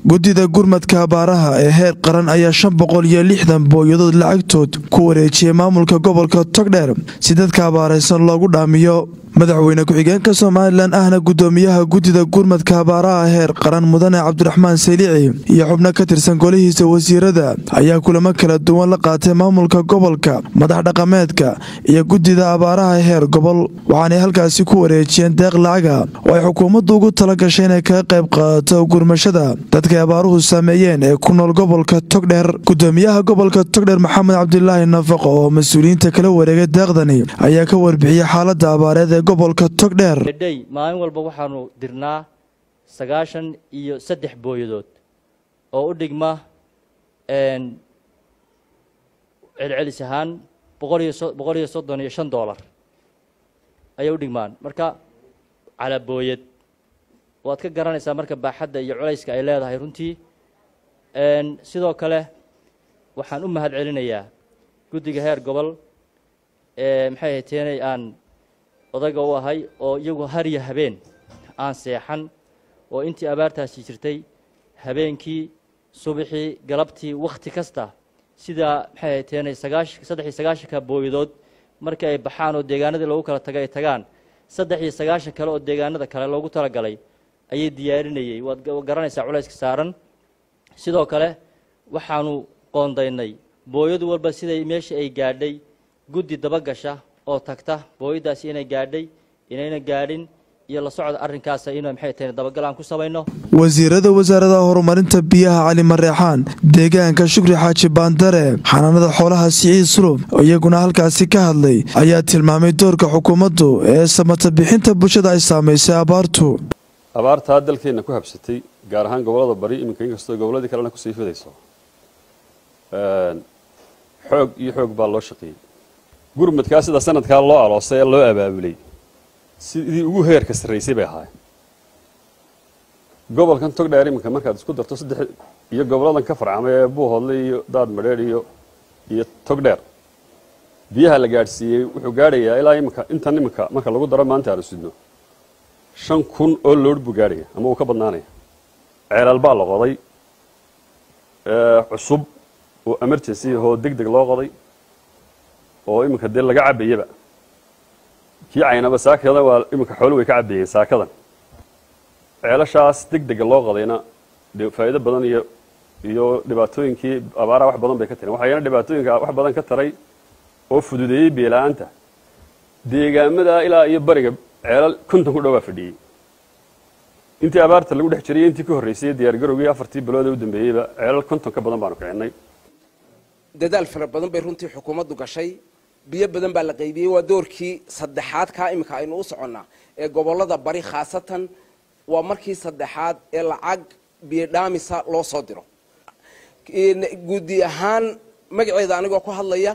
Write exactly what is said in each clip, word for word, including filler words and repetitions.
guddida gurmadka abaaraha ee heer qaran ayaa shan boqol iyo lixdan booyadood lacagtood ku wareejiyay maamulka gobolka Togdheer si dadka abaaraysan loogu dhaamiyo. madaxweyne ku-xigeenka Soomaaliland ahna gudoomiyaha guddida gurmadka abaaraha heer qaran mudane Cabdiraxmaan Saliici iyo xubno ka tirsan golihiisa wasiirada ayaa kulamo kala duwan la qaatay maamulka gobolka, madax dhaqameedka iyo guddida abaaraha heer gobol, waxaana halkaasi ku wareejiyeen deeq lacaga oo ay xukuumaddu ugu talagashay inay kaga qayb qaadato gurmashada dadka abaaruhu saameeyeen ee ku nool gobolka Togdheer. gudoomiyaha gobolka Togdheer Maxamed Cabdilaahi Nafaqo oo mas'uuliyiinta kala wareegay deeqdani ayaa ka warbixiyay xaaladda abaareed ee gobolka Togdheer. maalin walba waxaanu dirnaa sagaashan iyo saddex booyadood oo u dhigma een celcelis ahaan boqol iyo soddon iyo shan doolar ayay u dhigmaan. marka cala booyad waad ka garanaysaa marka baaxadda iyo culayska ay leedahay runtii. een sidoo kale waxaan u mahad celinayaa guddiga heer gobol ee maxay ahayd aan odaga u ahay oo iyagu har iyo habeen aan seexan oo intii abaartaasi jirtay habeenkii subaxii galabtii waqti kasta sida maxay ahayd saddex iyo sagaashan booyadood markii ay baxaan oo deegaanadii loogu kala tagay ay tagaan saddex iyo sagaashan kale oo deegaanada kale loogu talagalay ayay diyaarinayay. waad garanaysaa culayska saaran. sidoo kale waxaanu qoondaynay booyadu walba siday meesha ay gaadhay guddi dabagasha oo tagta booyadaasi inay gaadhay inayna gaadhin iyo la socda arrinkaas inay maxay tahay dabagal aan ku sameeyno. wasiirada wasaaradda horumarinta biyaha Cali Mareexaan, deegaanka Shukri Xaaji Baandare, xanaanada xoolaha Siciid Sulub iyaguna halkaasi ka hadlay ayaa tilmaamay doorka xukuumaddu ee samata bixinta bulshada ay saameysay abaartu. abaarta dalkeena ku habsatay gaar ahaan gobolada bari iminka inkastoo goboladii kalena ku sii fidayso een xoog iyo xoog baa loo shaqeeyay. gurmadka sida sanadka loo aloosay loo abaabulay sidii ugu heerka sareysay bay ahaayeen. gobolkan Togdheer iminka markaad isku darto saddex iyo goboladan ka farcamay ee Buuhoodle iyo Daad Madheer iyo iyo Togdheer biyaha la gaarsiiyay wuxuu gaarayaa ilaa iminka inta iminka marka lagu daro maanta aan sidno shan kun oo lood buu gaaraya ama uu ka badnaanaya. ceelal baa la qoday ee cusub oo emergency oo degdeg loo qoday oo iminka dee laga cabayaba kii caynaba saakada waa iminka xoolo way ka cabayeen saakadan. ceelashaas degdeg loo qodayna faa'iido badan iyo iyo dhibaatooyinkii abaaraha wax badan bay ka tireen. waxayna dhibaatooyinka wax badan ka taray oo fududeeyay beelaanta deegaamada ilaa iyo bariga ceelal konton ku dhaw fadhiyay. intii abaarta lagu dhex jiray intii ka horeysay diyaar garowgii afartii bilood ee u dambeeyayba ceelal konton ka badan baanu keenay. dadaal fara badan bay runtii xukuumaddu gashay. biyo badan baa la qaybiyay. waa doorkii saddexaad ka imika aynu u soconnaa ee gobolada bari khaasatan waa markii saddexaad ee lacag biyo dhaamisa loo soo diro. guddi ahaan magaceeda anigoo ku hadlaya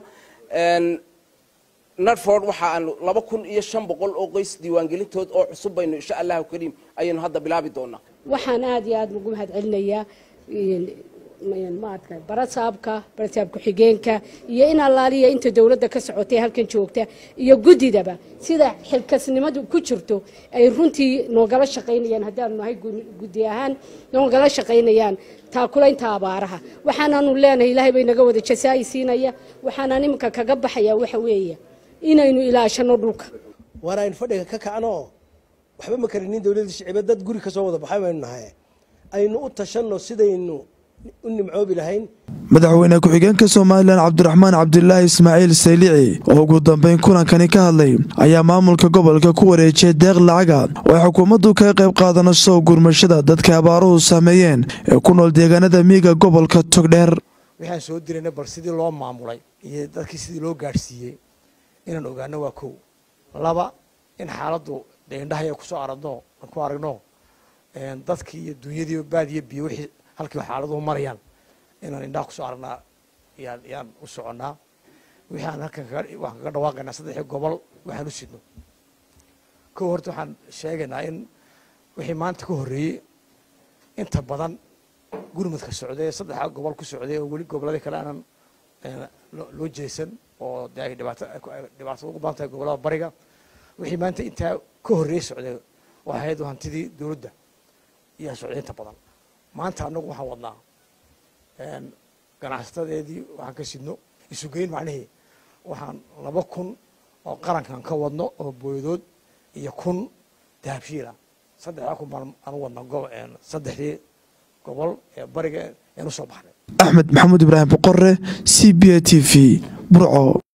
Narford waxa aan laba kun iyo shan boqol oo qoys diiwaangelintood oo cusub baynu insha Allahu kariim ayaynu hadda bilaabi doonaa. waxaan aad iyo aad ugu mahad celinayaa maadka barasaabka barasaabka xigeenka iyo in allaaliya inta dawladda ka socotay halkan joogta iyo guddidaba sida xilkasnimadu ku jirto ay runtii noogala shaqaynayaan haddaan nahay guddi ahaan noogala shaqaynayaan taakulaynta abaaraha. waxaanaanu leenahay ilaahay bay naga wada jasaay siinaya. waxaanaan iminka kaga baxayaa waxa weeye inaynu ilaashano dhulka waraan fadhiga ka kacno waxba ma karinin dawladda shicibada dad guri ka soo wada baxay baynu nahay aynu u tashano sidaynu u nimcoobi lahayn. madaxweyne ku-xigeenka Soomaaliland Cabdiraxmaan Cabdilaahi Ismaaciil Saliici oo ugu dambeyn kulankani ka hadlay ayaa maamulka gobolka ku wareejiyay deeq lacaga oo ay xukuumaddu ka qayb qaadanayso gurmashada dadka abaaruhu saameeyeen ee ku nool deegaanada miyiga gobolka Togdheer. waxaan soo dirayna bal sidii loo maamulay iyo dadkii sidii loo gaarsiiyay inaan ogaano waa kow. laba in xaaladdu indhaha ku soo aradno ku aragno een dadkii iyo dunyadii baadiye biyo wixii halkii xaaladuhu marayaan inaan indhaha ku soo aragnaa yaan yaan u soconaa. wixii aan halkan wax kaga dhawaaqaynaa saddex gobol waxaan u sidno. kow horta waxaan sheegaynaa in wixii maanta ka horreeyay inta badan gurmadka socday saddex gobol ku socday oo weli goboladii kale aanan loo jeesan oo ay dhibaato dhibaato ugu badan tahay gobolada bariga. wixii maanta inta ka horreeyay socday waxay ahayd hantidii dawladda iyo socdaynta badan maanta anagu waxaan wadnaa ganacsadeedii waxaan ka sidno isugeyn macnihii waxaan laba kun oo qarankan ka wadno oo booyadood iyo kun dahabshiila saddexdaa kun baan anu wadna saddexdii gobol ee bariga eenu soo baxnay. Axmed Maxamuud Ibraahim Boqorre, C B A T V, Burco.